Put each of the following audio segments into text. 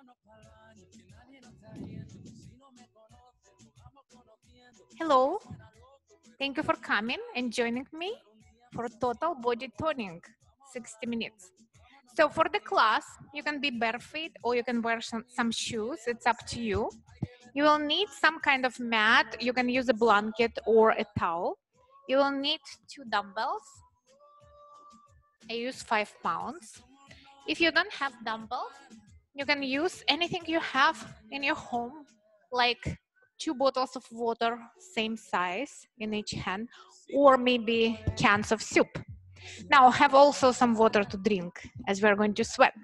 Hello, thank you for coming and joining me for total body toning, 60 minutes. So for the class, you can be barefoot or you can wear some shoes, it's up to you. You will need some kind of mat, you can use a blanket or a towel. You will need 2 dumbbells. I use 5 pounds. If you don't have dumbbells, you can use anything you have in your home, like 2 bottles of water, same size in each hand, or maybe cans of soup. Now have also some water to drink as we're going to sweat.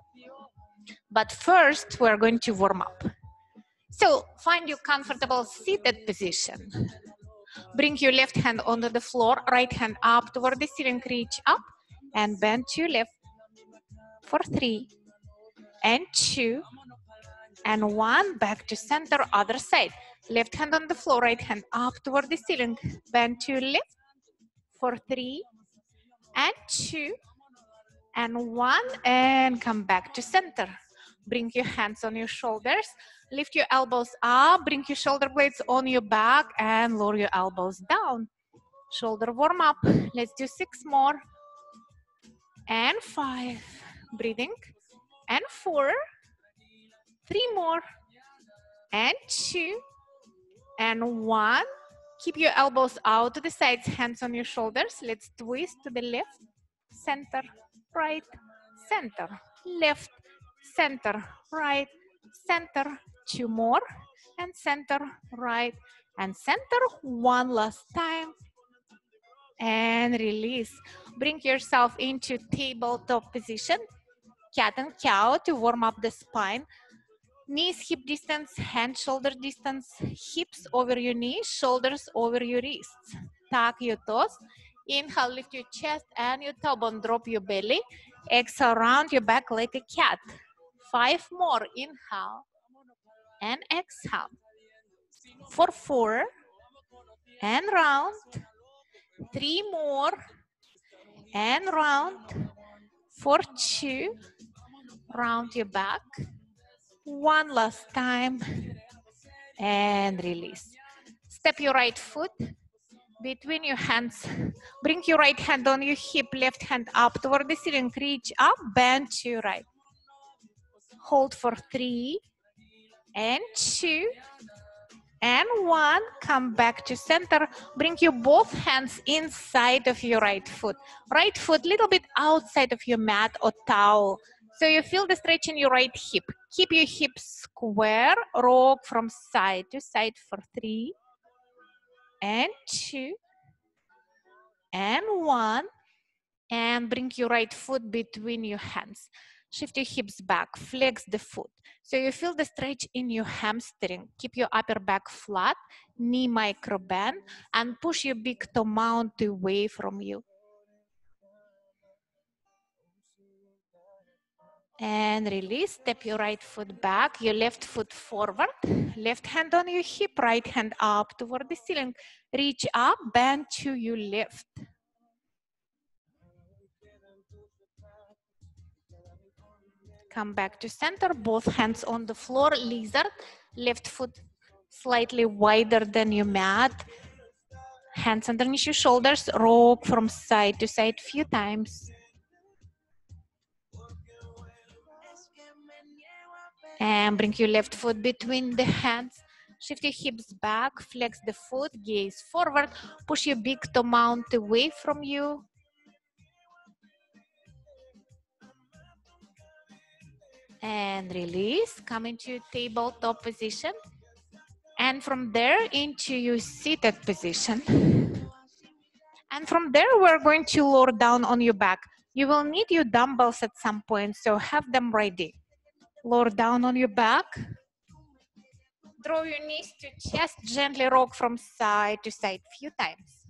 But first we're going to warm up. So find your comfortable seated position. Bring your left hand onto the floor, right hand up toward the ceiling, reach up and bend to your left for 3 and 2 and 1, back to center, other side. Left hand on the floor, right hand up toward the ceiling, bend to left for 3 and 2 and 1 and come back to center. Bring your hands on your shoulders, lift your elbows up, bring your shoulder blades on your back and lower your elbows down. Shoulder warm up. Let's do 6 more and 5, breathing, and 4, 3 more and 2 and 1. Keep your elbows out to the sides, hands on your shoulders. Let's twist to the left, center, right, center, left, center, right, center. 2 more and center, right, and center. 1 last time and release. Bring yourself into tabletop position, cat and cow, to warm up the spine. Knees hip distance, hand shoulder distance, hips over your knees, shoulders over your wrists. Tuck your toes. Inhale, lift your chest and your tailbone, drop your belly. Exhale, round your back like a cat. 5 more, inhale and exhale. For 4 and round. 3 more and round. For 2, round your back. 1 last time and release. Step your right foot between your hands. Bring your right hand on your hip, left hand up toward the ceiling. Reach up, bend to your right. Hold for 3 and 2 and 1. Come back to center. Bring your both hands inside of your right foot. Right foot little bit outside of your mat or towel. So you feel the stretch in your right hip. Keep your hips square. Rock from side to side for 3 and 2 and 1. And bring your right foot between your hands. Shift your hips back. Flex the foot. So you feel the stretch in your hamstring. Keep your upper back flat. Knee micro bend. And push your big toe mount away from you. And release. Step your right foot back, your left foot forward. Left hand on your hip, right hand up toward the ceiling. Reach up, bend to your left. Come back to center, both hands on the floor, lizard. Left foot slightly wider than your mat. Hands underneath your shoulders, rock from side to side few times. And bring your left foot between the hands. Shift your hips back, flex the foot, gaze forward. Push your big toe mount away from you. And release. Come into tabletop position. And from there into your seated position. And from there, we're going to lower down on your back. You will need your dumbbells at some point, so have them ready. Lower down on your back. Draw your knees to chest, gently rock from side to side few times.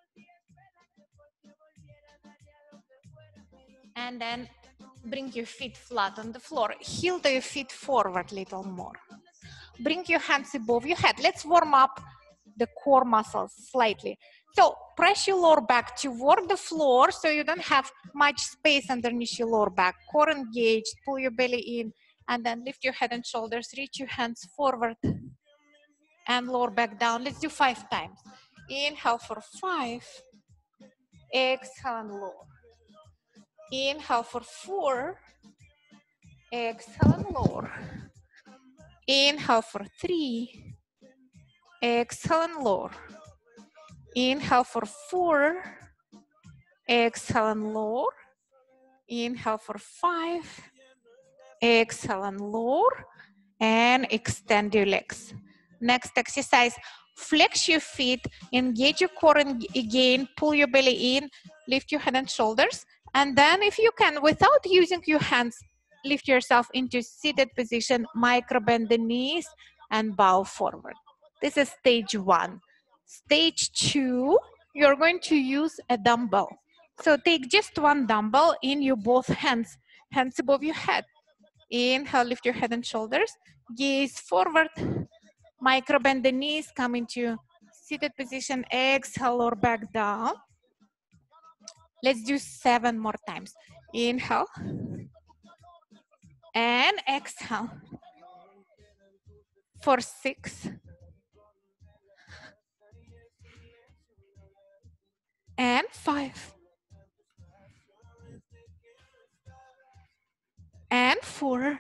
And then bring your feet flat on the floor. Heel to your feet forward a little more. Bring your hands above your head. Let's warm up the core muscles slightly. So press your lower back toward the floor so you don't have much space underneath your lower back. Core engaged, pull your belly in And then lift your head and shoulders, reach your hands forward and lower back down. Let's do 5 times. Inhale for 5. Exhale and lower. Inhale for 4. Exhale and lower. Inhale for 3. Exhale and lower. Inhale for 4. Exhale and lower. Inhale for 5. Exhale and lower. And extend your legs. Next exercise, flex your feet, engage your core again, pull your belly in, lift your head and shoulders. And then if you can, without using your hands, lift yourself into seated position, micro bend the knees and bow forward. This is stage 1. Stage 2, you're going to use a dumbbell. So take just one dumbbell in your both hands, hands above your head. Inhale, lift your head and shoulders, gaze forward, micro bend the knees, come into seated position, exhale or back down. Let's do 7 more times. Inhale and exhale for 6 and 5 and 4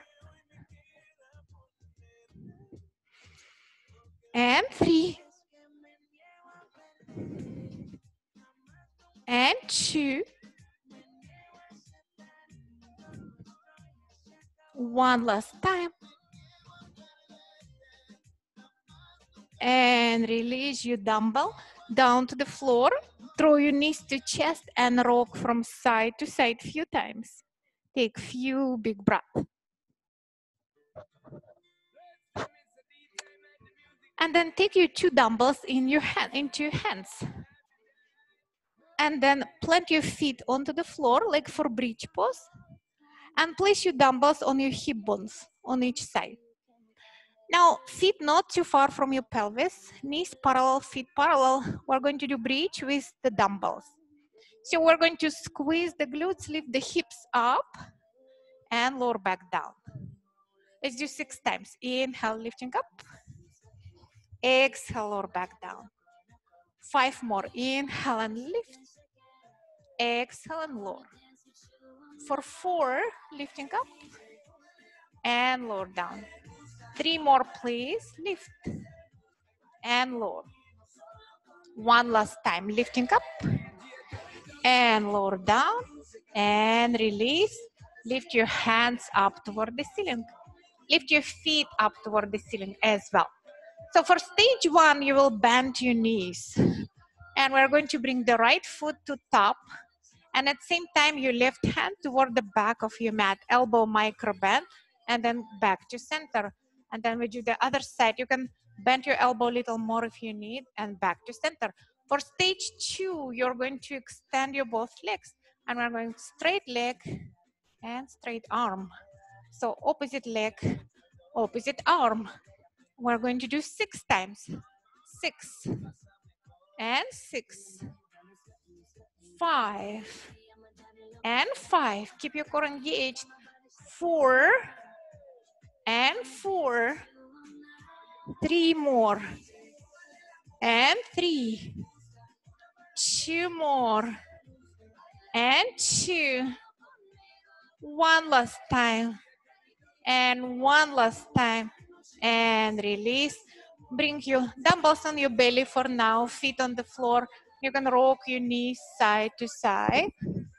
and 3 and 2. One last time. And release your dumbbell down to the floor. Throw your knees to chest and rock from side to side few times. Take few big breaths. And then take your 2 dumbbells in your into your hands. And then plant your feet onto the floor like for bridge pose. And place your dumbbells on your hip bones on each side. Now, feet not too far from your pelvis, knees parallel, feet parallel. We're going to do bridge with the dumbbells. So we're going to squeeze the glutes, lift the hips up, and lower back down. Let's do 6 times. Inhale, lifting up. Exhale, lower back down. 5 more. Inhale and lift. Exhale and lower. For 4, lifting up and lower down. 3 more, please. Lift and lower. 1 last time. Lifting up and lower down and release. Lift your hands up toward the ceiling. Lift your feet up toward the ceiling as well. So for stage 1, you will bend your knees. And we're going to bring the right foot to top. And at the same time, your left hand toward the back of your mat, elbow micro bend, and then back to center. And then we do the other side. You can bend your elbow a little more if you need, and back to center. For stage 2, you're going to extend your both legs. And we're going straight leg and straight arm. So opposite leg, opposite arm. We're going to do 6 times. 6 and 6. 5 and 5. Keep your core engaged. 4 and 4. 3 more. And 3. 2 more. And 2. 1 last time. And 1 last time. And release. Bring your dumbbells on your belly for now. Feet on the floor. You can rock your knees side to side.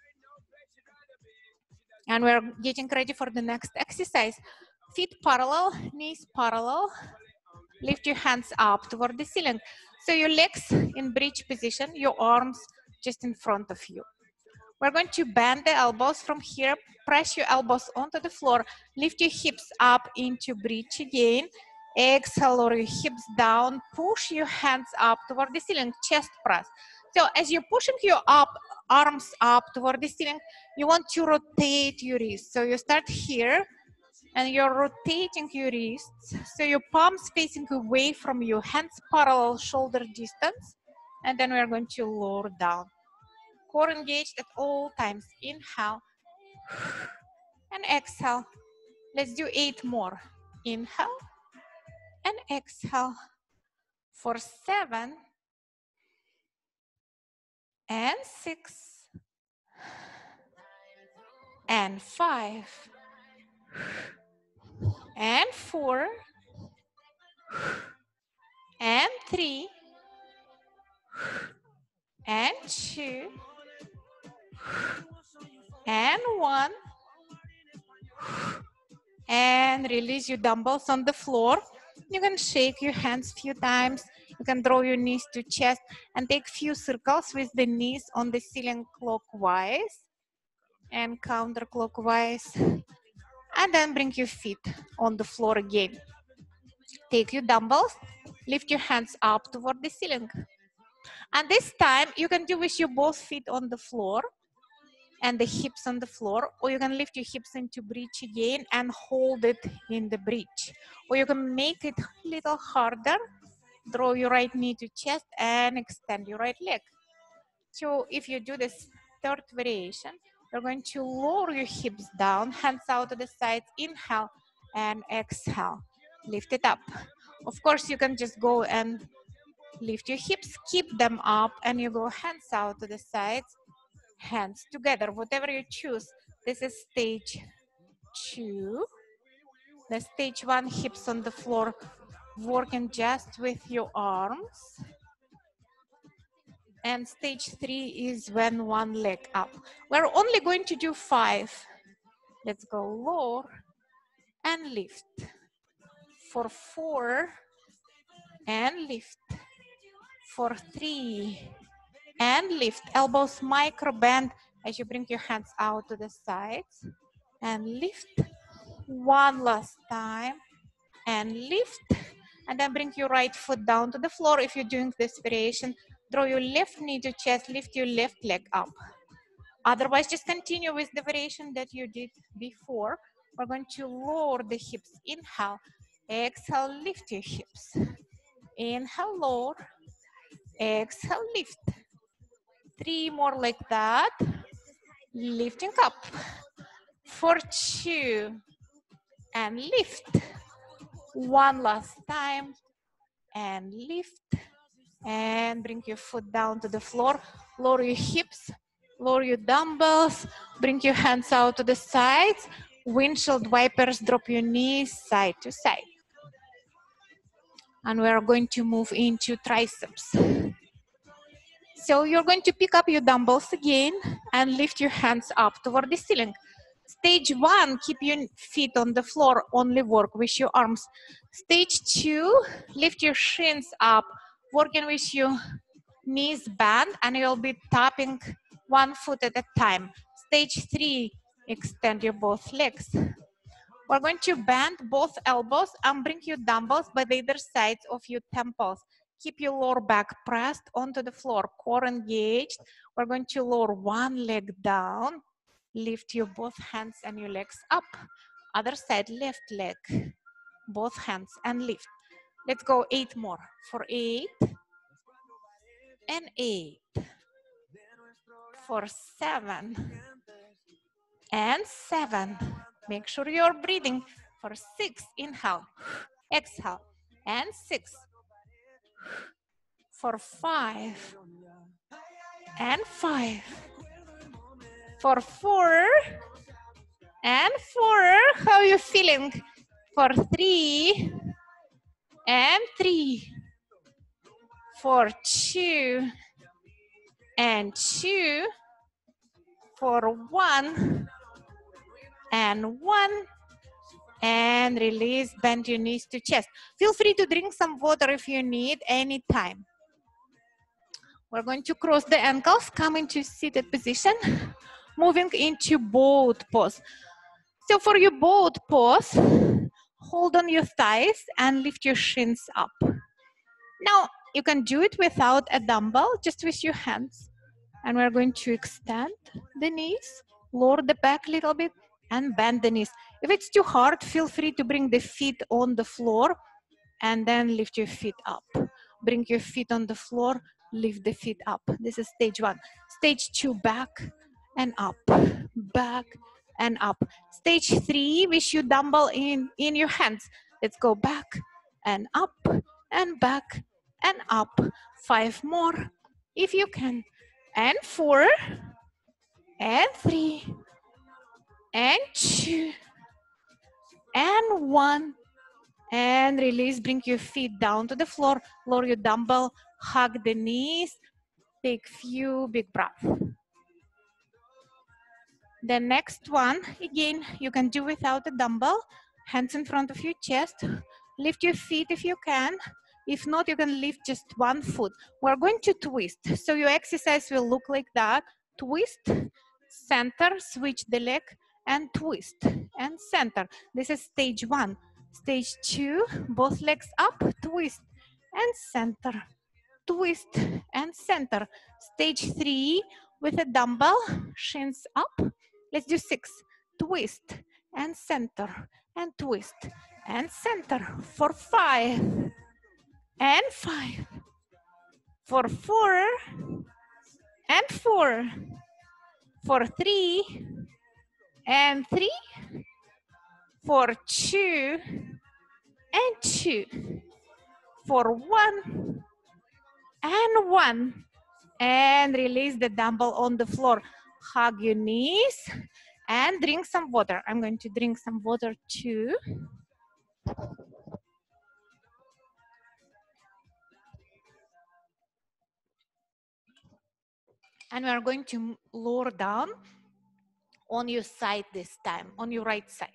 And we're getting ready for the next exercise. Feet parallel, knees parallel. Lift your hands up toward the ceiling. So your legs in bridge position, your arms just in front of you. We're going to bend the elbows from here. Press your elbows onto the floor. Lift your hips up into bridge again. Exhale, lower your hips down. Push your hands up toward the ceiling. Chest press. So as you're pushing your arms up toward the ceiling, you want to rotate your wrists. So you start here and you're rotating your wrists. So your palms facing away from you, hands parallel, shoulder distance. And then we're going to lower down. Core engaged at all times. Inhale and exhale. Let's do 8 more. Inhale and exhale for 7 and 6 and 5 and 4 and 3 and 2 and 1, and release your dumbbells on the floor. You can shake your hands a few times. You can draw your knees to chest and take few circles with the knees on the ceiling clockwise and counterclockwise, and then bring your feet on the floor again. Take your dumbbells, lift your hands up toward the ceiling, and this time you can do with your both feet on the floor and the hips on the floor, or you can lift your hips into bridge again and hold it in the bridge, or you can make it a little harder. Draw your right knee to chest and extend your right leg. So if you do this third variation, you're going to lower your hips down, hands out to the sides, inhale and exhale. Lift it up. Of course, you can just go and lift your hips, keep them up, and you go hands out to the sides, hands together, whatever you choose. This is stage 2. The stage 1, hips on the floor, working just with your arms. And stage 3 is when one leg up. We're only going to do 5. Let's go lower and lift. For 4 and lift. For 3 and lift. Elbows micro bend as you bring your hands out to the sides and lift. One last time and lift, and then bring your right foot down to the floor. If you're doing this variation, draw your left knee to chest, lift your left leg up. Otherwise, just continue with the variation that you did before. We're going to lower the hips. Inhale, exhale, lift your hips. Inhale, lower, exhale, lift. 3 more like that. Lifting up. For 2 and lift. 1 last time and lift, and bring your foot down to the floor. Lower your hips, lower your dumbbells, bring your hands out to the sides. Windshield wipers, drop your knees side to side. And we're going to move into triceps. So you're going to pick up your dumbbells again and lift your hands up toward the ceiling. Stage 1, keep your feet on the floor, only work with your arms. Stage 2, lift your shins up, working with your knees bent, and you'll be tapping one foot at a time. Stage 3, extend your both legs. We're going to bend both elbows and bring your dumbbells by the either sides of your temples. Keep your lower back pressed onto the floor, core engaged. We're going to lower one leg down. Lift your both hands and your legs up. Other side, left leg, both hands and lift. Let's go 8 more. For 8 and 8. For 7 and 7. Make sure you're breathing. For 6, inhale, exhale, and 6. For 5 and 5. For 4 and 4. How are you feeling? For 3 and 3. For 2 and 2. For 1 and 1. And release, bend your knees to chest. Feel free to drink some water if you need anytime. We're going to cross the ankles, come into seated position, moving into boat pose. So for your boat pose, hold on your thighs and lift your shins up. Now, you can do it without a dumbbell, just with your hands. And we're going to extend the knees, lower the back a little bit, and bend the knees. If it's too hard, feel free to bring the feet on the floor and then lift your feet up. Bring your feet on the floor, lift the feet up. This is stage 1. Stage 2, back and up, back and up. Stage 3, wish you dumbbell in your hands. Let's go back and up and back and up. 5 more if you can. And 4 and 3 and 2 and 1 and release. Bring your feet down to the floor. Lower your dumbbell. Hug the knees. Take few big breaths. The next one, again, you can do without a dumbbell. Hands in front of your chest. Lift your feet if you can. If not, you can lift just one foot. We're going to twist. So your exercise will look like that. Twist, center, switch the leg, and twist, and center. This is stage 1. Stage 2, both legs up, twist, and center. Twist, and center. Stage 3, with a dumbbell, shins up. Let's do 6. Twist, and center, and twist, and center. For 5, and 5. For 4, and 4. For 3, and 3. For 2, and 2. For 1, and 1. And release the dumbbell on the floor. Hug your knees and drink some water. I'm going to drink some water too. And we are going to lower down on your side this time, on your right side.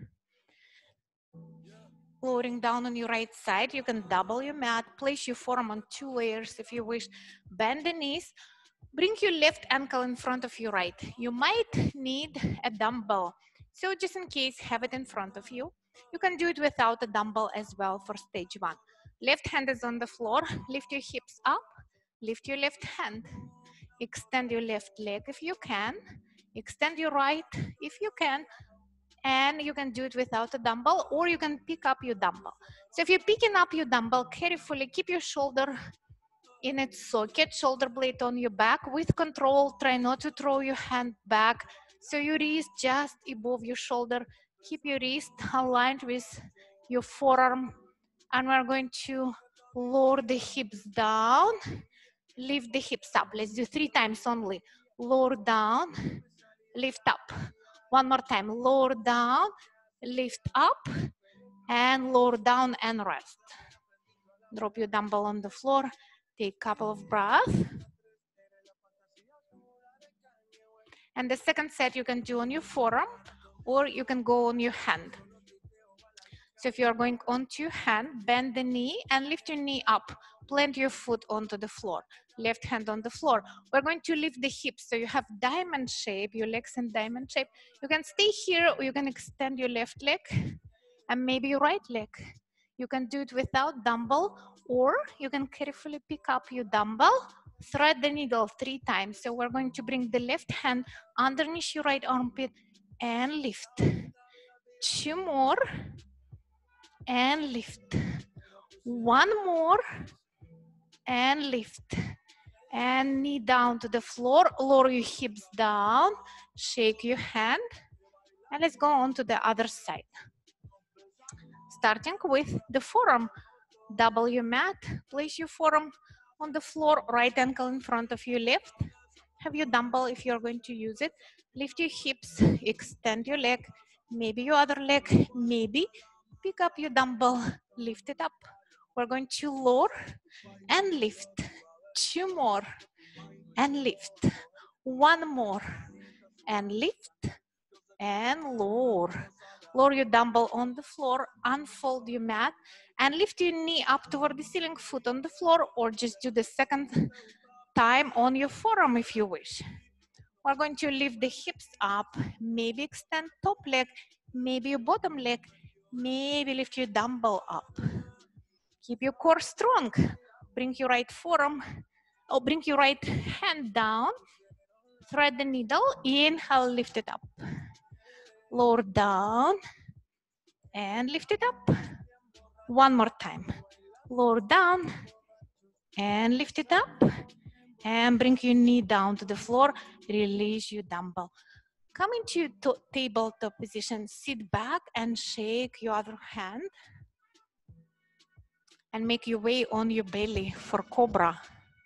Lowering down on your right side, you can double your mat, place your forearm on 2 layers if you wish. Bend the knees, bring your left ankle in front of your right. You might need a dumbbell, so just in case, have it in front of you. You can do it without a dumbbell as well for stage 1. Left hand is on the floor, lift your hips up, lift your left hand. Extend your left leg if you can, extend your right if you can, and you can do it without a dumbbell, or you can pick up your dumbbell. So if you're picking up your dumbbell, carefully keep your shoulder in its socket, shoulder blade on your back with control. Try not to throw your hand back. So your wrist just above your shoulder. Keep your wrist aligned with your forearm. And we're going to lower the hips down, lift the hips up. Let's do 3 times only. Lower down, lift up. One more time, lower down, lift up, and lower down and rest. Drop your dumbbell on the floor, take a couple of breaths. And the second set you can do on your forearm, or you can go on your hand. So if you are going onto your hand, bend the knee and lift your knee up. Plant your foot onto the floor. Left hand on the floor. We're going to lift the hips so you have diamond shape, your legs in diamond shape. You can stay here, or you can extend your left leg and maybe your right leg. You can do it without dumbbell, or you can carefully pick up your dumbbell, thread the needle 3 times. So we're going to bring the left hand underneath your right armpit and lift. 2 more. And lift. 1 more and lift. And knee down to the floor, lower your hips down, shake your hand, and let's go on to the other side. Starting with the forearm. Double your mat, place your forearm on the floor, right ankle in front of your left. Have your dumbbell if you're going to use it. Lift your hips, extend your leg, maybe your other leg, maybe pick up your dumbbell, lift it up. We're going to lower and lift. 2 more and lift. 1 more and lift and lower. Lower your dumbbell on the floor, unfold your mat, and lift your knee up toward the ceiling, foot on the floor, or just do the second time on your forearm if you wish. We're going to lift the hips up, maybe extend top leg, maybe your bottom leg, maybe lift your dumbbell up. Keep your core strong. Bring your right forearm, or bring your right hand down. Thread the needle, inhale, lift it up. Lower down and lift it up. 1 more time. Lower down and lift it up. And bring your knee down to the floor. Release your dumbbell. Come into tabletop position. Sit back and shake your other hand. And make your way on your belly for cobra.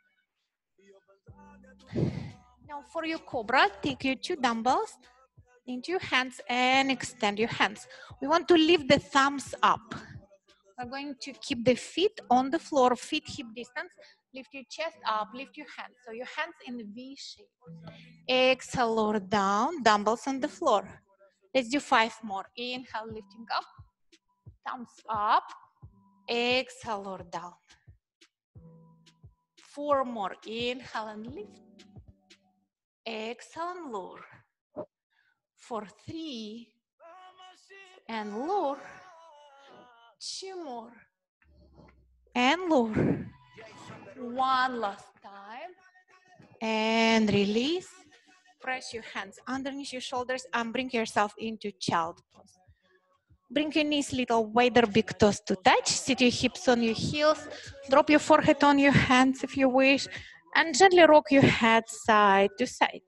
Now for your cobra, take your 2 dumbbells into your hands and extend your hands. We want to lift the thumbs up. We're going to keep the feet on the floor, feet hip distance. Lift your chest up, lift your hands. So your hands in V shape. Exhale, lower down, dumbbells on the floor. Let's do 5 more. Inhale, lifting up, thumbs up. Exhale, lower down. 4 more. Inhale and lift. Exhale and lower. For 3 and lower. 2 more and lower. 1 last time and release. Press your hands underneath your shoulders and bring yourself into child pose. Bring your knees a little wider, big toes to touch. Sit your hips on your heels. Drop your forehead on your hands if you wish, and gently rock your head side to side.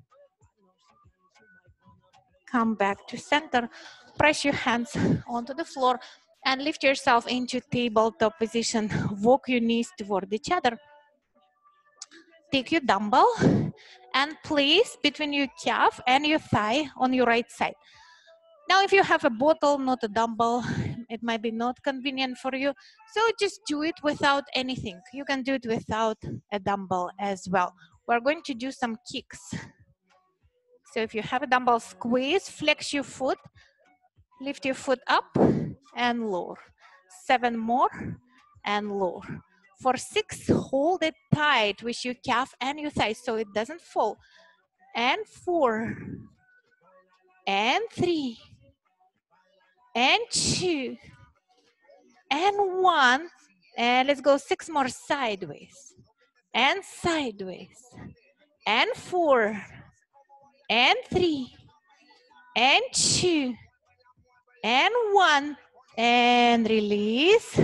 Come back to center. Press your hands onto the floor and lift yourself into tabletop position. Walk your knees toward each other. Take your dumbbell and place between your calf and your thigh on your right side. Now, if you have a bottle, not a dumbbell, it might be not convenient for you. So just do it without anything. You can do it without a dumbbell as well. We're going to do some kicks. So if you have a dumbbell, squeeze, flex your foot, lift your foot up and lower. 7 more and lower. For 6, hold it tight with your calf and your thigh so it doesn't fall. And 4 and 3 and 2 and 1. And let's go 6 more sideways and sideways. And 4 and 3 and 2 and 1. And release.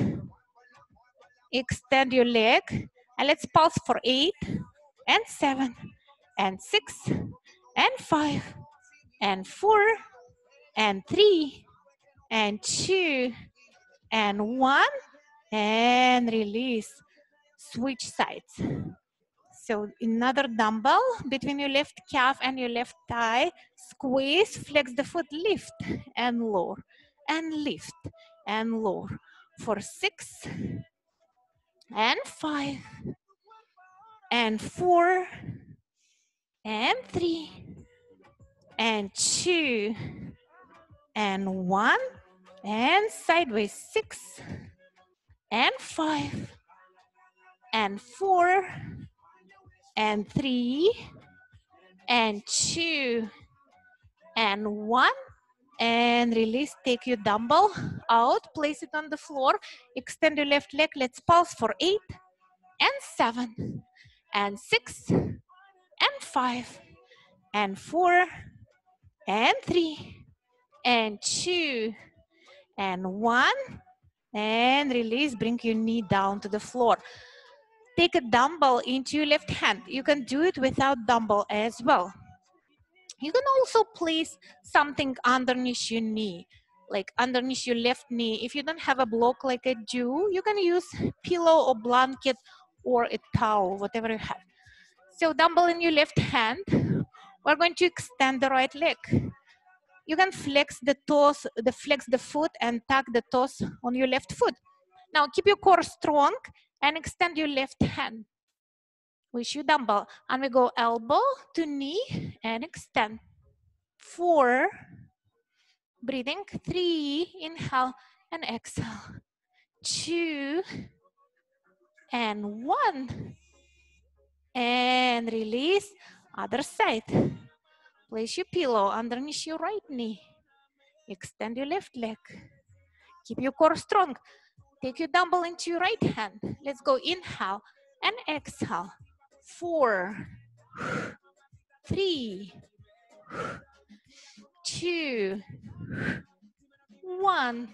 Extend your leg. And let's pulse for 8 and 7 and 6 and 5 and 4 and 3 and 2 and 1. And release. Switch sides. So another dumbbell between your left calf and your left thigh. Squeeze, flex the foot, lift and lower and lift and lower. For 6 and 5 and 4 and 3 and 2 and 1 and sideways. 6 and 5 and 4 and 3 and 2 and 1 and release. Take your dumbbell out, place it on the floor, extend your left leg. Let's pulse for 8 and 7 and 6 and 5 and 4 and 3 and 2 and 1 and release. Bring your knee down to the floor. Take a dumbbell into your left hand. You can do it without dumbbell as well. You can also place something underneath your knee, like underneath your left knee. If you don't have a block like I do, you can use pillow or blanket or a towel, whatever you have. So dumbbell in your left hand. We're going to extend the right leg. You can flex the toes, flex the foot and tuck the toes on your left foot. Now keep your core strong and extend your left hand with your dumbbell. And we go elbow to knee and extend. 4, breathing. 3, inhale and exhale. 2 and 1 and release. Other side. Place your pillow underneath your right knee. Extend your left leg. Keep your core strong. Take your dumbbell into your right hand. Let's go. Inhale and exhale. 4, 3, 2, 1.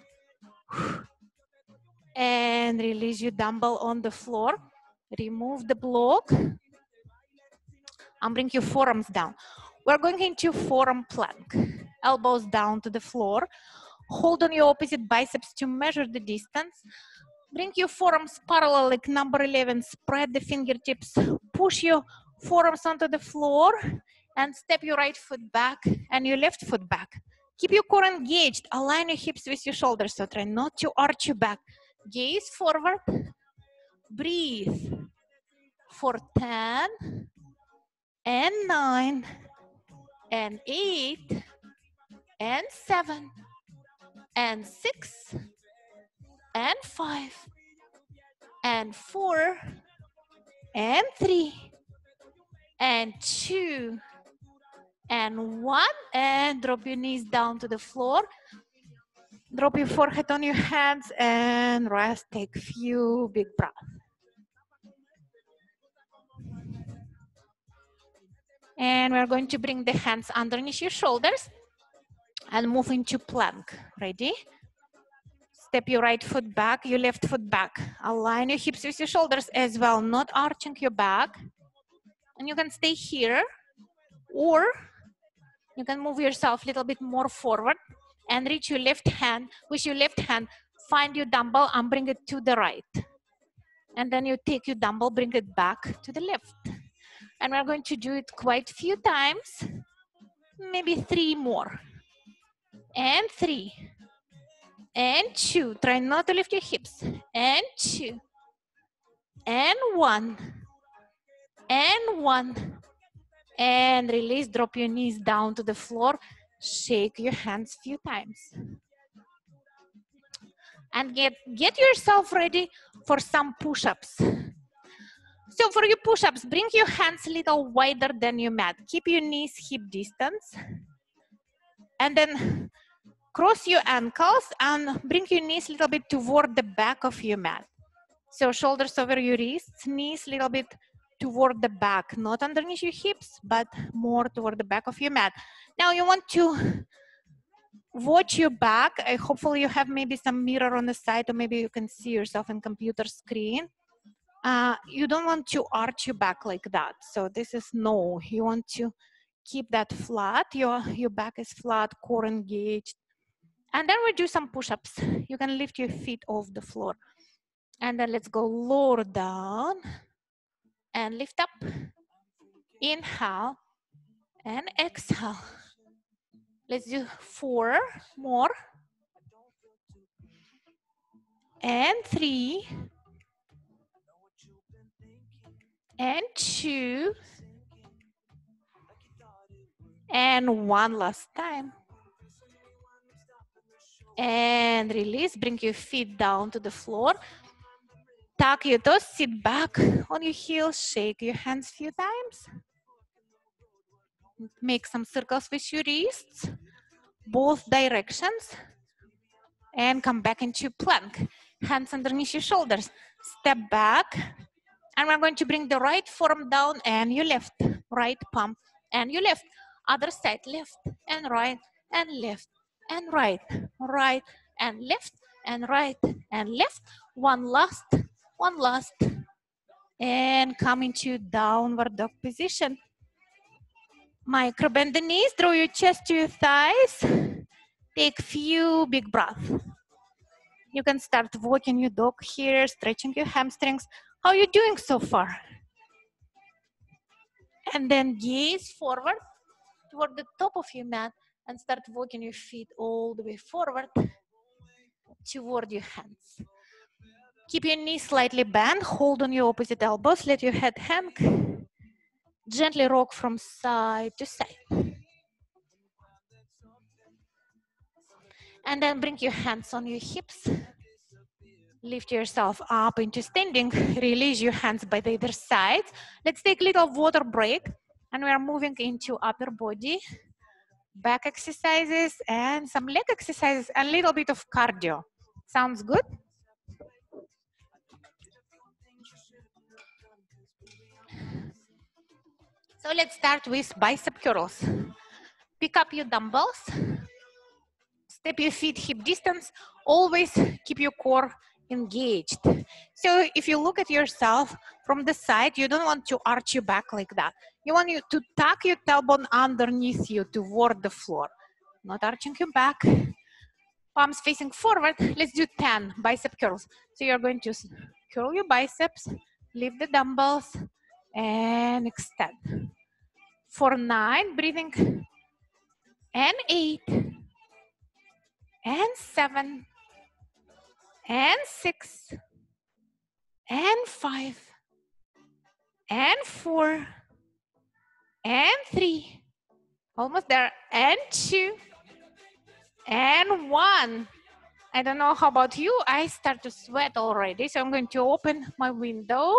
And release your dumbbell on the floor. Remove the block and bring your forearms down. We're going into forearm plank. Elbows down to the floor. Hold on your opposite biceps to measure the distance. Bring your forearms parallel like number 11. Spread the fingertips. Push your forearms onto the floor and step your right foot back and your left foot back. Keep your core engaged. Align your hips with your shoulders. So try not to arch your back. Gaze forward. Breathe. For 10 and 9 and 8 and 7 and 6 and 5 and 4 and 3 and 2 and 1, and drop your knees down to the floor. Drop your forehead on your hands and rest. Take a few big breaths. And we're going to bring the hands underneath your shoulders and move into plank. Ready? Step your right foot back, your left foot back. Align your hips with your shoulders as well, not arching your back. And you can stay here, or you can move yourself a little bit more forward and reach your left hand. With your left hand, find your dumbbell and bring it to the right. And then you take your dumbbell, bring it back to the left. And we're going to do it quite a few times, maybe 3 more. And 3. And 2. Try not to lift your hips. And 2. And 1. And 1. And release. Drop your knees down to the floor. Shake your hands a few times. And get yourself ready for some push-ups. So for your push-ups, bring your hands a little wider than your mat. Keep your knees hip distance. And then cross your ankles and bring your knees a little bit toward the back of your mat. So shoulders over your wrists, knees a little bit toward the back, not underneath your hips, but more toward the back of your mat. Now you want to watch your back. Hopefully you have maybe some mirror on the side, or maybe you can see yourself in computer screen. You don't want to arch your back like that. So this is no, you want to keep that flat. Your back is flat, core engaged. And then we do some push-ups. You can lift your feet off the floor. And then let's go lower down and lift up. Inhale and exhale. Let's do 4 more. And 3. And 2. And 1 last time. And release. Bring your feet down to the floor. Tuck your toes. Sit back on your heels. Shake your hands a few times. Make some circles with your wrists, both directions. And come back into plank. Hands underneath your shoulders. Step back. And we're going to bring the right forearm down and your left. Right palm and your left. Other side, left and right and left and right. Right and left and right and left. One last. And come into downward dog position. Micro bend the knees, draw your chest to your thighs. Take a few big breaths. You can start walking your dog here, stretching your hamstrings. How are you doing so far? And then gaze forward toward the top of your mat and start walking your feet all the way forward toward your hands. Keep your knees slightly bent, hold on your opposite elbows, let your head hang. Gently rock from side to side. And then bring your hands on your hips. Lift yourself up into standing. Release your hands by the other side. Let's take a little water break. And we are moving into upper body, back exercises, and some leg exercises, and a little bit of cardio. Sounds good? So let's start with bicep curls. Pick up your dumbbells. Step your feet hip distance. Always keep your core engaged. So if you look at yourself from the side, you don't want to arch your back like that. You want you to tuck your tailbone underneath you toward the floor, not arching your back. Palms facing forward. Let's do 10 bicep curls. So you're going to curl your biceps, lift the dumbbells, and extend. For 9, breathing, and 8, and 7, and 6, and 5, and 4, and 3, almost there, and 2, and 1. I don't know how about you, I start to sweat already, so I'm going to open my window.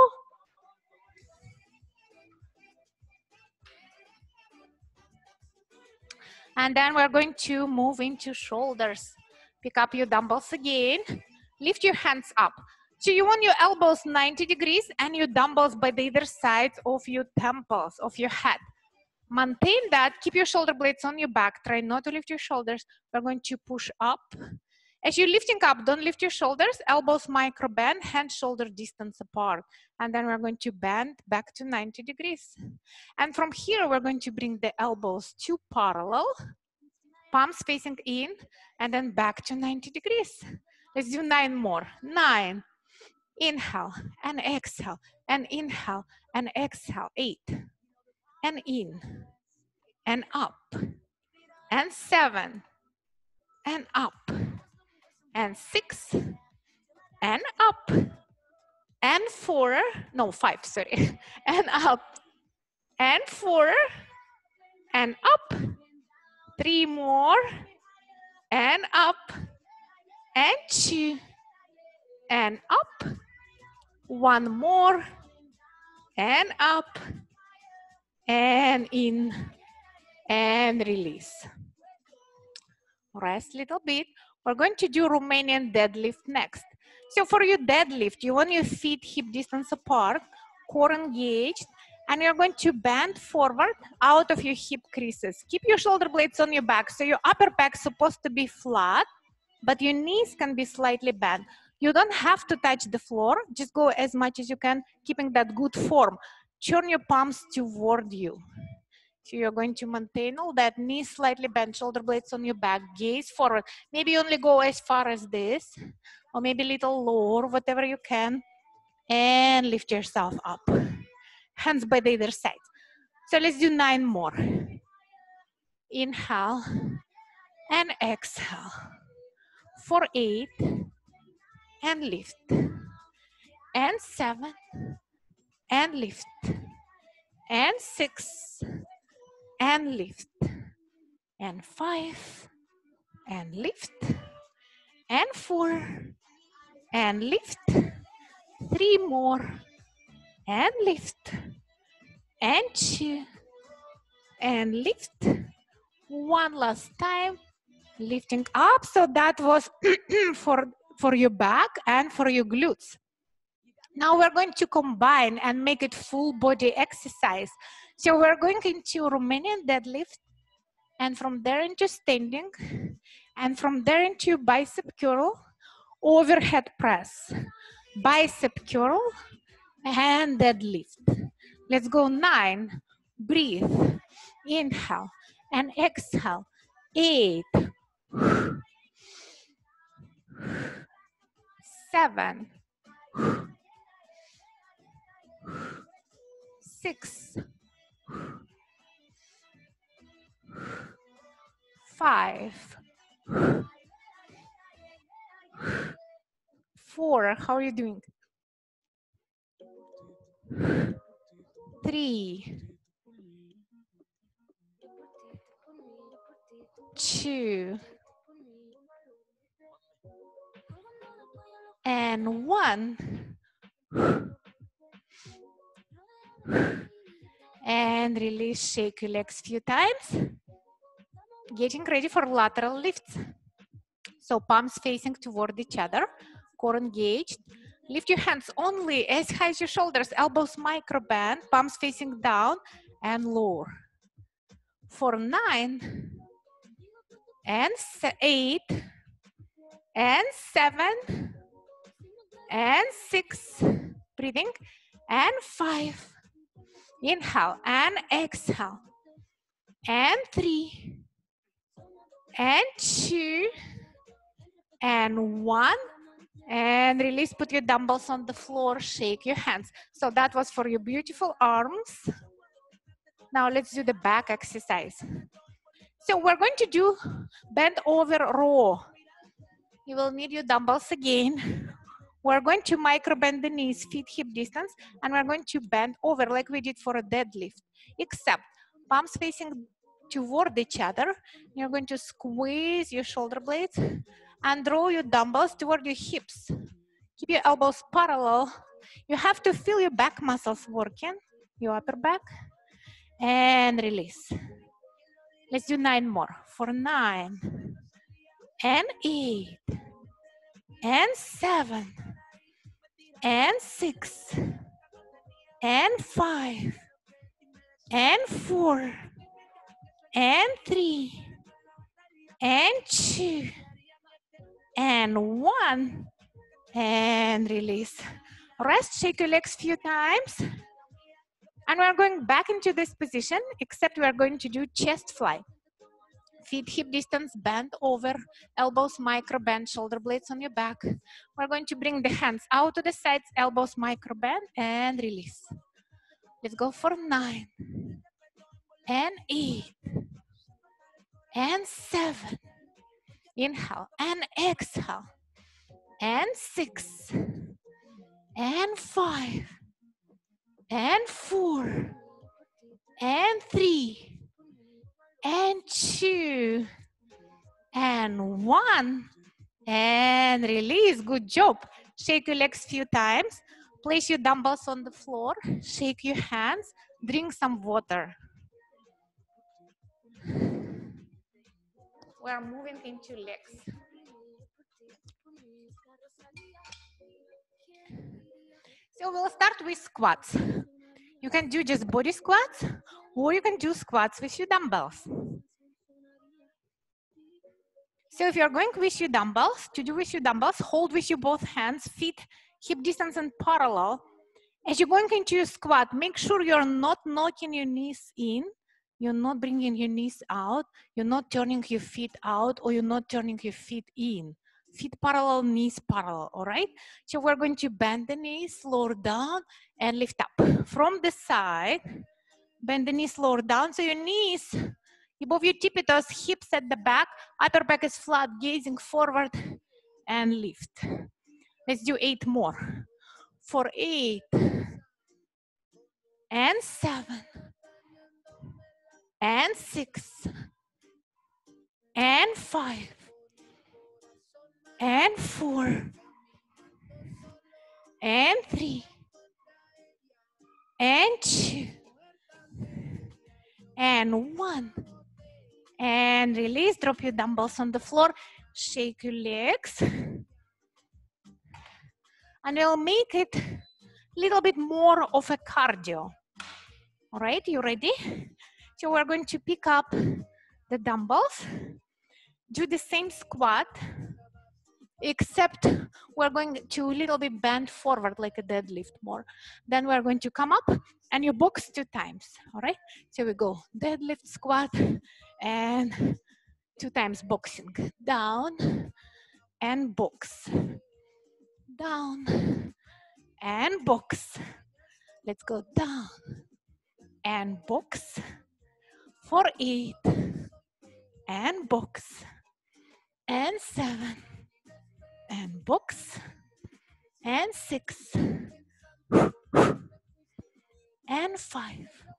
And then we're going to move into shoulders. Pick up your dumbbells again. Lift your hands up. So you want your elbows 90 degrees and your dumbbells by the either sides of your temples, of your head. Maintain that. Keep your shoulder blades on your back. Try not to lift your shoulders. We're going to push up. As you're lifting up, don't lift your shoulders. Elbows micro bend, hands shoulder distance apart. And then we're going to bend back to 90 degrees. And from here, we're going to bring the elbows to parallel, palms facing in, and then back to 90 degrees. Let's do 9 more. 9, inhale and exhale, and inhale and exhale. 8, and in, and up, and 7, and up, and 6, and up, and 4, no, 5, sorry, and up, and 4, and up, 3 more, and up, and 2, and up, 1 more, and up, and in, and release. Rest a little bit. We're going to do Romanian deadlift next. So for your deadlift, you want your feet hip distance apart, core engaged, and you're going to bend forward out of your hip creases. Keep your shoulder blades on your back. So your upper back's supposed to be flat, but your knees can be slightly bent. You don't have to touch the floor. Just go as much as you can, keeping that good form. Turn your palms toward you. So you're going to maintain all that, knees slightly bent, shoulder blades on your back, gaze forward. Maybe only go as far as this, or maybe a little lower, whatever you can, and lift yourself up. Hands by the other side. So let's do 9 more. Inhale and exhale. For 8, and lift, and 7, and lift, and 6, and lift, and 5, and lift, and 4, and lift, 3 more, and lift, and 2, and lift, 1 last time, lifting up. So that was for your back and for your glutes. Now we're going to combine and make it full body exercise. So we're going into Romanian deadlift, and from there into standing, and from there into bicep curl, overhead press, bicep curl, and deadlift. Let's go 9, breathe, inhale, and exhale, 8, 7, 6, 5, 4, how are you doing? 3, 2, and 1. And release, shake your legs a few times. Getting ready for lateral lifts. So palms facing toward each other, core engaged. Lift your hands only as high as your shoulders, elbows micro bend, palms facing down and lower. For 9, and 8, and 7, and 6, breathing, and 5, inhale and exhale, and 3, and 2, and 1, and release. Put your dumbbells on the floor, shake your hands. So that was for your beautiful arms. Now let's do the back exercise. So we're going to do bend over row. You will need your dumbbells again. We're going to micro bend the knees, feet hip distance, and we're going to bend over like we did for a deadlift, except palms facing toward each other. You're going to squeeze your shoulder blades and draw your dumbbells toward your hips. Keep your elbows parallel. You have to feel your back muscles working, your upper back, and release. Let's do 9 more. For 9, and 8, and 7, and 6, and 5, and 4, and 3, and 2, and 1, and release. Rest, shake your legs a few times. And we're going back into this position, except we are going to do chest fly. Feet hip distance, bend over, elbows micro bend, shoulder blades on your back. We're going to bring the hands out to the sides, elbows micro bend, and release. Let's go for 9, and 8, and 7. Inhale and exhale, and 6, and 5, and 4, and 3, and 2, and 1, and release. Good job. Shake your legs a few times. Place your dumbbells on the floor. Shake your hands. Drink some water. We are moving into legs. So we'll start with squats. You can do just body squats, or you can do squats with your dumbbells. So if you're going with your dumbbells, to do with your dumbbells, hold with your both hands, feet hip distance and parallel. As you're going into your squat, make sure you're not knocking your knees in, you're not bringing your knees out, you're not turning your feet out, or you're not turning your feet in. Feet parallel, knees parallel, all right? So we're going to bend the knees, lower down, and lift up. From the side, bend the knees, lower down, so your knees above your tippy toes, hips at the back, upper back is flat, gazing forward, and lift. Let's do 8 more. For 8, and 7, and 6, and 5, and 4, and 3, and 2, and 1, and release. Drop your dumbbells on the floor, shake your legs, and we'll make it a little bit more of a cardio. All right, you ready? So we're going to pick up the dumbbells, do the same squat, except we're going to a little bit bend forward like a deadlift more. Then we're going to come up and you box 2 times, all right? So we go deadlift, squat, and 2 times boxing. Down and box. Down and box. Let's go down and box. For 8 and box. And 7 and box. And 6 and 5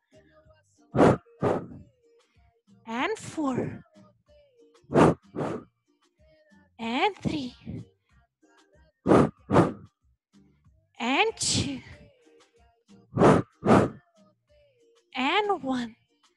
and 4 and 3 and 2 and 1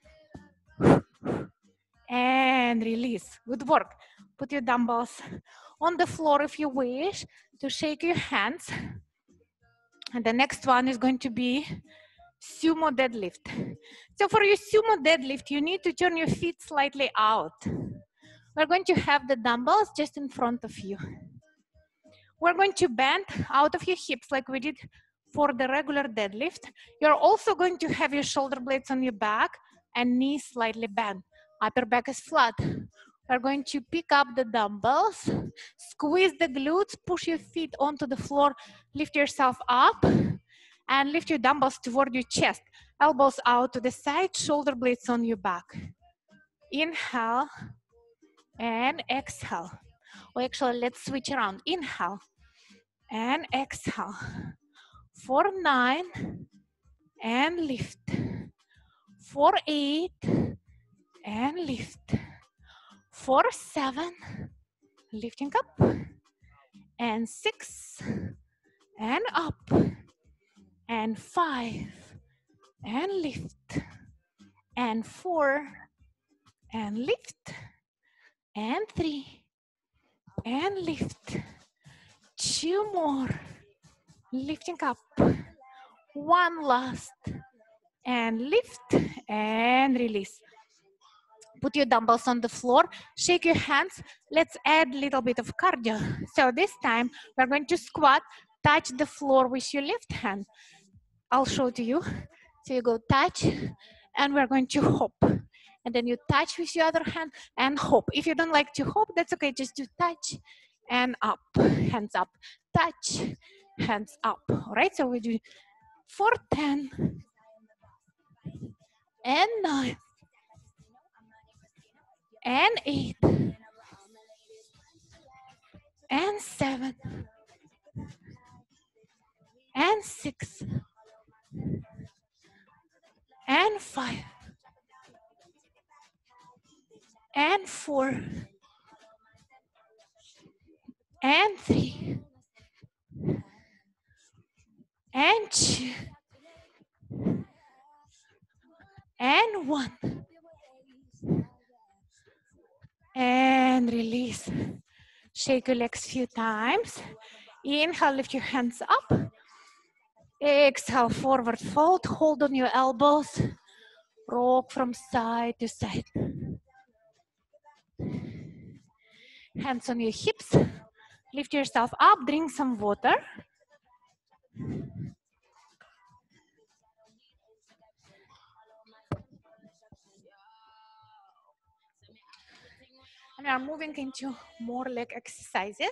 and release. Good work. Put your dumbbells on the floor if you wish to shake your hands. And the next one is going to be sumo deadlift. So for your sumo deadlift, you need to turn your feet slightly out. We're going to have the dumbbells just in front of you. We're going to bend out of your hips like we did for the regular deadlift. You're also going to have your shoulder blades on your back and knees slightly bent. Upper back is flat. We're going to pick up the dumbbells, squeeze the glutes, push your feet onto the floor, lift yourself up, and lift your dumbbells toward your chest. Elbows out to the side, shoulder blades on your back. Inhale and exhale. Or actually, let's switch around. Inhale and exhale. For 9 and lift. For 8 and lift. For 7, lifting up. And 6 and up. And 5 and lift. And 4 and lift. And 3 and lift. 2 more. Lifting up. 1 last. And lift and release. Put your dumbbells on the floor, shake your hands. Let's add a little bit of cardio. So this time we're going to squat, touch the floor with your left hand. I'll show to you. So you go touch, and we're going to hop. And then you touch with your other hand and hop. If you don't like to hop, that's okay. Just do touch and up, hands up, touch, hands up. All right, so we do for 10 and 9 and 8 and 7 and 6 and 5 and 4 and 3 and 2 and 1 and release. Shake your legs a few times. Inhale, lift your hands up. Exhale, forward fold. Hold on your elbows. Rock from side to side. Hands on your hips. Lift yourself up. Drink some water. And we are moving into more leg exercises.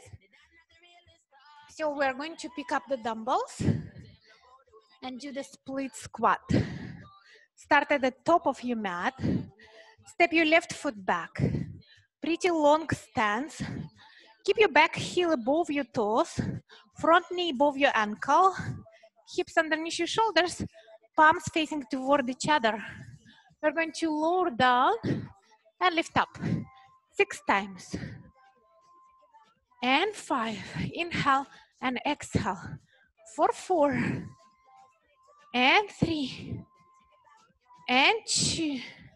So we're going to pick up the dumbbells and do the split squat. Start at the top of your mat. Step your left foot back. Pretty long stance. Keep your back heel above your toes. Front knee above your ankle. Hips underneath your shoulders. Palms facing toward each other. We're going to lower down and lift up 6 times. And 5. Inhale and exhale. For 4. And 3. And 2.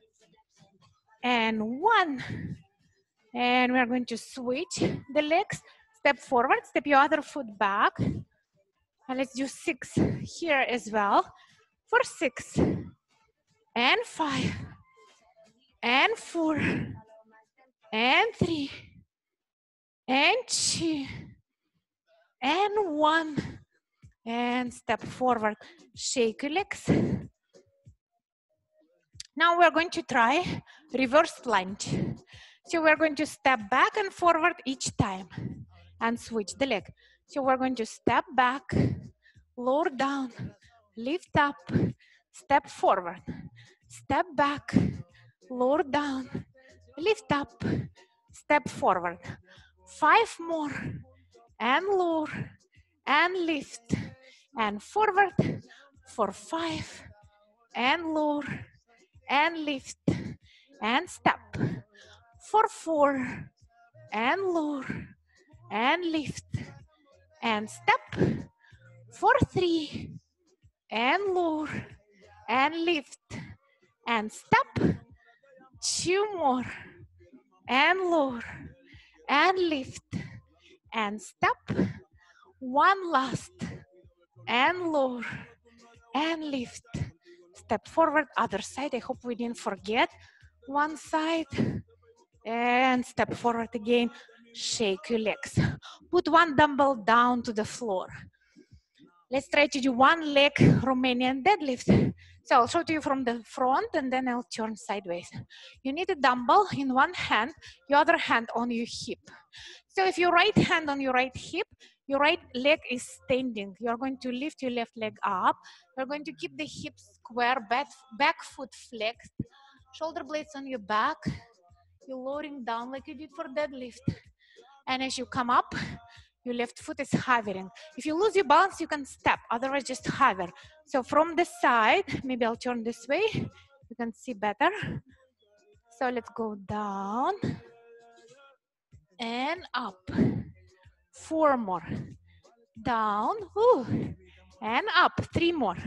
And 1. And we're going to switch the legs. Step forward, step your other foot back. And let's do 6 here as well. For 6. And 5. And 4. And 3. And 2. And 1. And step forward. Shake your legs. Now we're going to try reverse lunge. So we're going to step back and forward each time and switch the leg. So we're going to step back, lower down, lift up, step forward, step back, lower down, lift up, step forward. 5 more, and lower, and lift, and forward for 5, and lower, and lift, and step. For 4, and lower, and lift, and step. For 3, and lower, and lift, and step. 2 more, and lower, and lift, and step. 1 last, and lower, and lift. Step forward, other side. I hope we didn't forget. One side, and step forward again. shake your legs. Put one dumbbell down to the floor. Let's try to do one leg Romanian deadlift. So I'll show to you from the front and then I'll turn sideways. You need a dumbbell in one hand, your other hand on your hip. So if your right hand on your right hip, your right leg is standing. You're going to lift your left leg up. You're going to keep the hips square, back foot flexed, shoulder blades on your back. You're lowering down like you did for deadlift. And as you come up, your left foot is hovering. If you lose your balance, you can step, otherwise just hover. So from the side, maybe I'll turn this way. You can see better. So let's go down and up. 4 more. Down, ooh, and up. 3 more.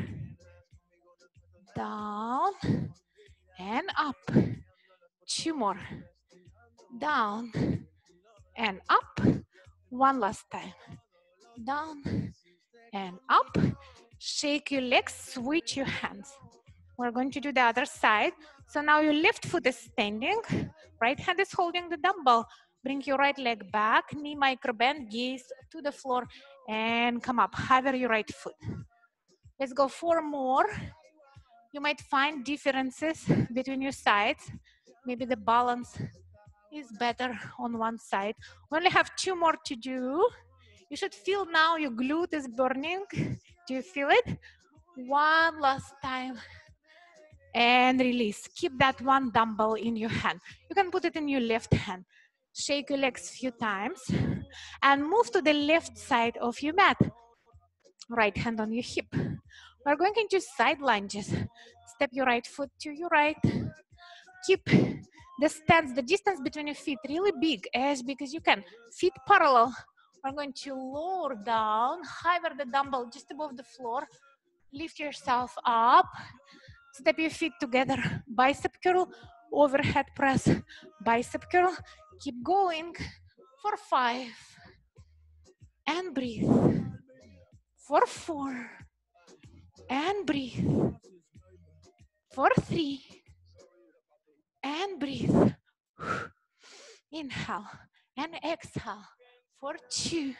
Down and up. 2 more. Down and up. 1 last time. Down and up. Shake your legs, switch your hands. We're going to do the other side. So now your left foot is standing, right hand is holding the dumbbell. Bring your right leg back, knee micro bend, gaze to the floor, and come up. Hover your right foot. Let's go 4 more. You might find differences between your sides. Maybe the balance is better on one side. We only have 2 more to do. You should feel now your glute is burning. Do you feel it? 1 last time. And release. Keep that one dumbbell in your hand. You can put it in your left hand. Shake your legs a few times. And move to the left side of your mat. Right hand on your hip. We're going into side lunges. Step your right foot to your right. Keep the stance, the distance between your feet really big as you can. Feet parallel. We're going to lower down, hover the dumbbell just above the floor. Lift yourself up. Step your feet together. Bicep curl, overhead press. Bicep curl. Keep going for 5. And breathe. For 4. And breathe. For 3. And breathe. Inhale and exhale. For 2.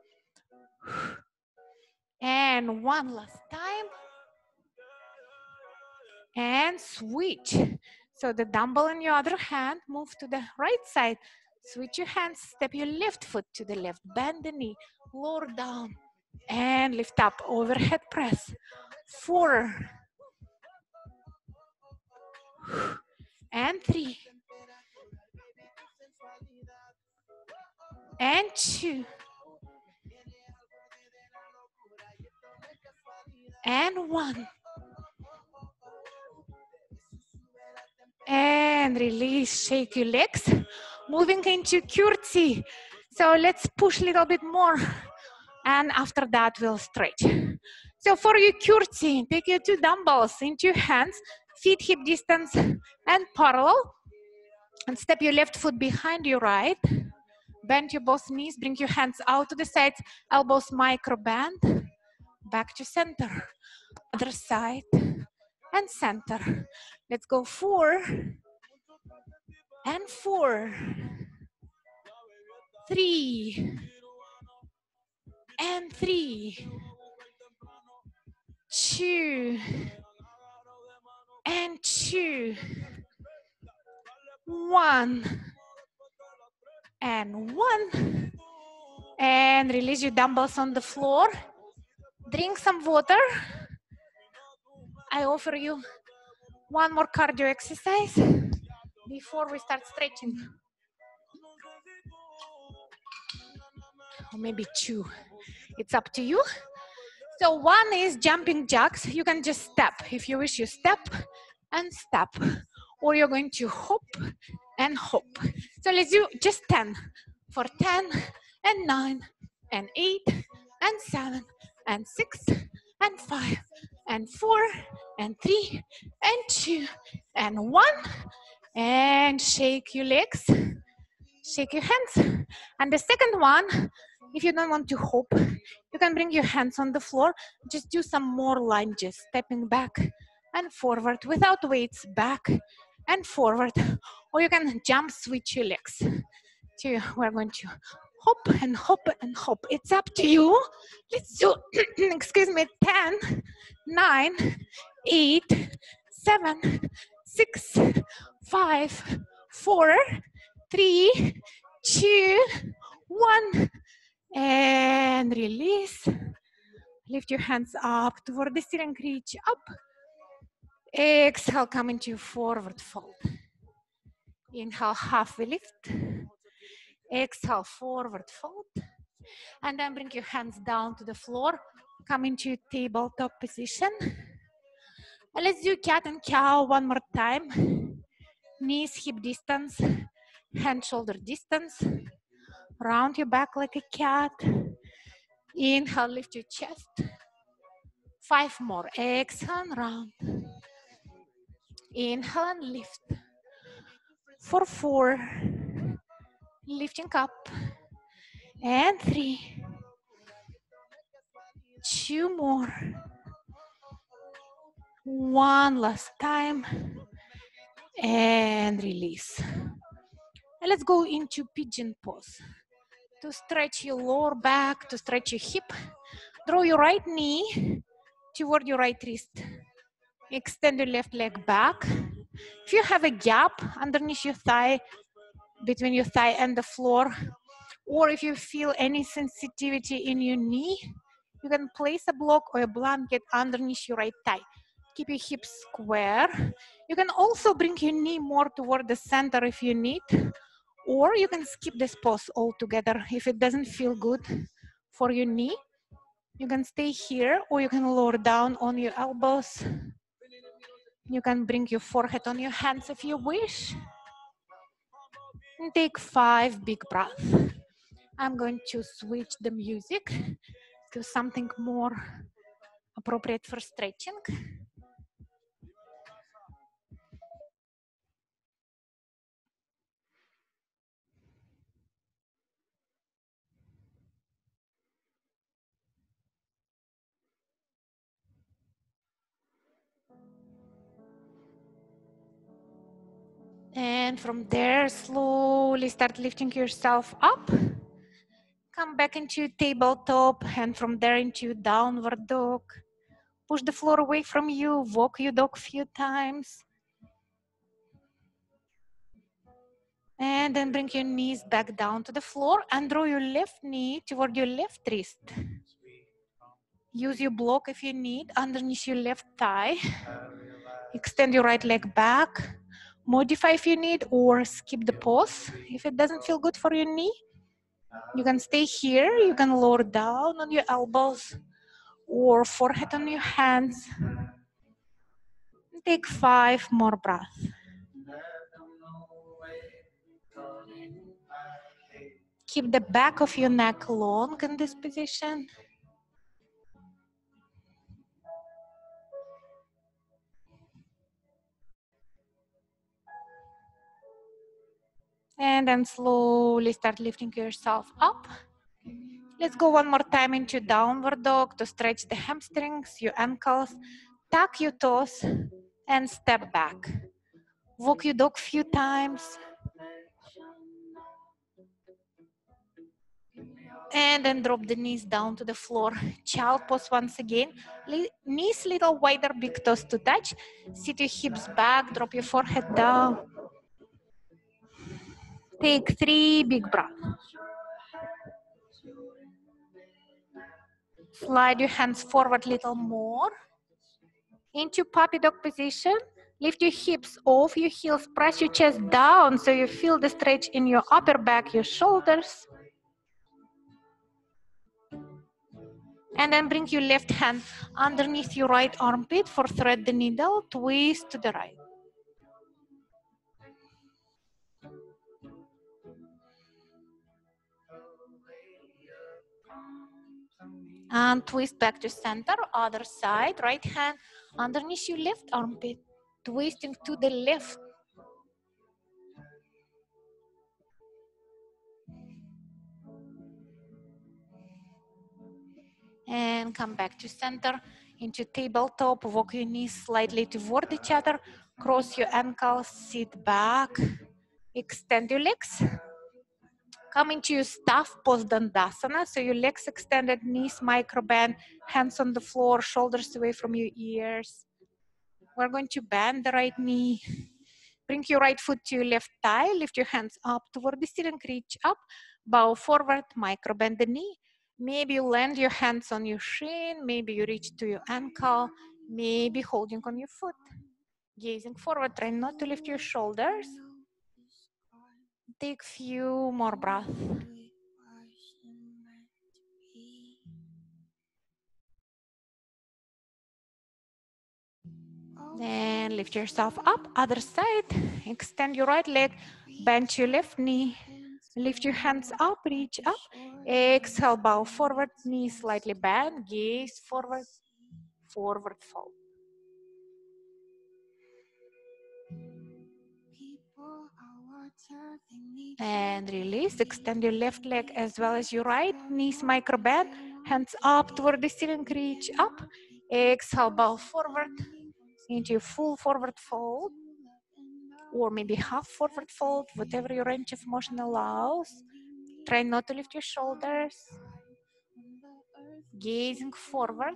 And 1 last time. And switch. So the dumbbell in your other hand, move to the right side. Switch your hands, step your left foot to the left. Bend the knee, lower down. And lift up, overhead press. 4. And 3. And 2. And 1. And release, shake your legs. Moving into curtsy. So let's push a little bit more. And after that, we'll stretch. So for your curtsy, take your 2 dumbbells into your hands, feet hip distance and parallel. And step your left foot behind your right. Bend your both knees, bring your hands out to the sides, elbows micro bend. Back to center. Other side and center. Let's go 4. And 4. 3. And 3. 2. And 2. 1. And 1. And release your dumbbells on the floor. Drink some water. I offer you 1 more cardio exercise before we start stretching. Or maybe 2. It's up to you. So 1 is jumping jacks. You can just step. If you wish, you step and step. Or you're going to hop and hop. So let's do just 10. For 10 and 9 and 8 and 7 and 6 and 5 and 4 and 3 and 2 and 1. And shake your legs. Shake your hands. And the second one, if you don't want to hop, you can bring your hands on the floor. Just do some more lunges, stepping back and forward without weights, back and forward. Or you can jump, switch your legs. we're going to hop and hop and hop. It's up to you. Let's do, excuse me, 10, 9, 8, 7, 6, 5, 4, 3, 2, 1. And release. Lift your hands up toward the ceiling, reach up. Exhale, come into forward fold. Inhale, halfway lift. Exhale, forward fold. And then bring your hands down to the floor. Come into tabletop position. And let's do cat and cow one more time. Knees hip distance, hand shoulder distance. Round your back like a cat. Inhale, lift your chest. 5 more. Exhale, round. Inhale and lift. For 4. Lifting up. And 3. 2 more. 1 last time. And release. And let's go into pigeon pose. To stretch your lower back, to stretch your hip. Draw your right knee toward your right wrist. Extend your left leg back. If you have a gap underneath your thigh, between your thigh and the floor, or if you feel any sensitivity in your knee, you can place a block or a blanket underneath your right thigh. Keep your hips square. You can also bring your knee more toward the center if you need, or you can skip this pose altogether if it doesn't feel good for your knee. You can stay here, or you can lower down on your elbows. You can bring your forehead on your hands if you wish. And take 5 big breaths. I'm going to switch the music to something more appropriate for stretching. And from there, slowly start lifting yourself up. Come back into tabletop, and from there into downward dog. Push the floor away from you, walk your dog a few times. And then bring your knees back down to the floor and draw your left knee toward your left wrist. Use your block if you need underneath your left thigh. Extend your right leg back. Modify if you need, or skip the pose if it doesn't feel good for your knee. You can stay here. You can lower down on your elbows or forehead on your hands. Take 5 more breaths. Keep the back of your neck long in this position. And then slowly start lifting yourself up. Let's go one more time into downward dog to stretch the hamstrings, your ankles, tuck your toes, and step back. Walk your dog a few times. And then drop the knees down to the floor. Child pose once again. Knees little wider, big toes to touch. Sit your hips back, drop your forehead down. Take 3 big breaths. Slide your hands forward a little more. Into puppy dog position. Lift your hips off your heels. Press your chest down so you feel the stretch in your upper back, your shoulders. And then bring your left hand underneath your right armpit for thread the needle. Twist to the right. And twist back to center, other side, right hand underneath your left armpit, twisting to the left. And come back to center, into tabletop, walk your knees slightly toward each other, cross your ankles, sit back, extend your legs. Come into staff pose dandasana. So your legs extended, knees micro bend, hands on the floor, shoulders away from your ears. We're going to bend the right knee. Bring your right foot to your left thigh. Lift your hands up toward the ceiling, reach up. Bow forward, micro bend the knee. Maybe you land your hands on your shin. Maybe you reach to your ankle. Maybe holding on your foot. Gazing forward, try not to lift your shoulders. Take few more breaths. Then lift yourself up, other side. Extend your right leg, bend your left knee. Lift your hands up, reach up. Exhale, bow forward, knee slightly bend, gaze forward, forward fold. And release, extend your left leg as well as your right, knees micro bend, hands up toward the ceiling, reach up. Exhale, bow forward into your full forward fold, or maybe half forward fold, whatever your range of motion allows. Try not to lift your shoulders. Gazing forward.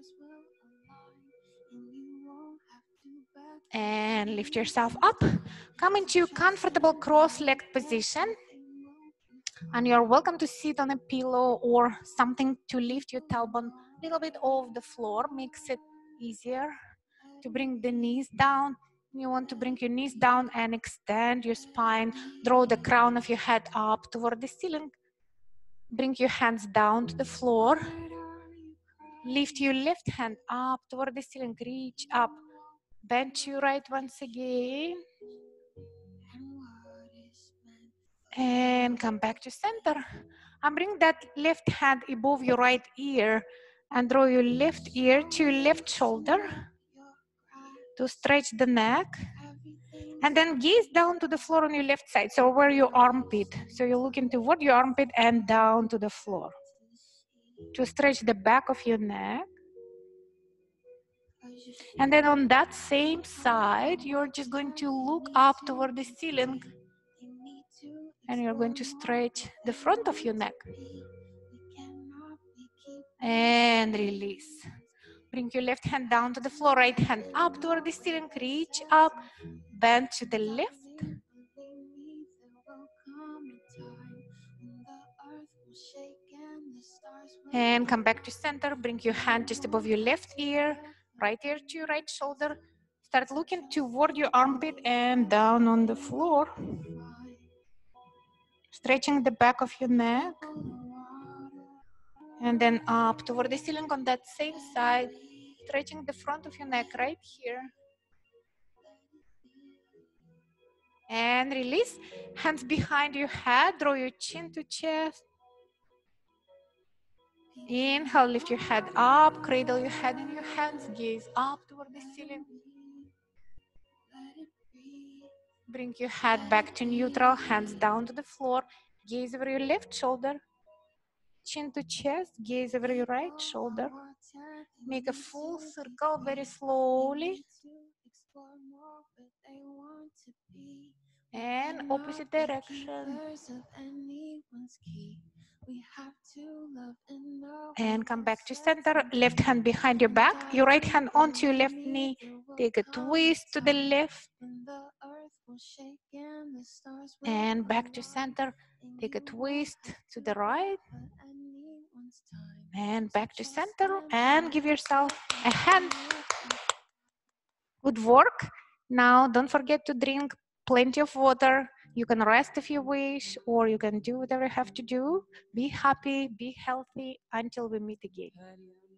And lift yourself up. Come into comfortable cross-legged position. And you're welcome to sit on a pillow or something to lift your tailbone a little bit off the floor. Makes it easier to bring the knees down. You want to bring your knees down and extend your spine. Draw the crown of your head up toward the ceiling. Bring your hands down to the floor. Lift your left hand up toward the ceiling. Reach up. Bend your right once again. And come back to center. And bring that left hand above your right ear and draw your left ear to your left shoulder to stretch the neck. And then gaze down to the floor on your left side, so over your armpit. So you're looking toward your armpit and down to the floor to stretch the back of your neck. And then on that same side, you're just going to look up toward the ceiling and you're going to stretch the front of your neck. And release. Bring your left hand down to the floor, right hand up toward the ceiling, reach up, bend to the left. And come back to center, bring your hand just above your left ear, right ear to your right shoulder. Start looking toward your armpit and down on the floor. Stretching the back of your neck. And then up toward the ceiling on that same side. Stretching the front of your neck right here. And release. Hands behind your head. Draw your chin to chest. Inhale, lift your head up. Cradle your head in your hands. Gaze up toward the ceiling. Bring your head back to neutral. Hands down to the floor. Gaze over your left shoulder. Chin to chest. Gaze over your right shoulder. Make a full circle very slowly. And opposite direction. And come back to center. Left hand behind your back. Your right hand onto your left knee. Take a twist to the left. And back to center. Take a twist to the right. And back to center. And give yourself a hand. Good work. Now, don't forget to drink plenty of water. You can rest if you wish, or you can do whatever you have to do. Be happy, be healthy until we meet again.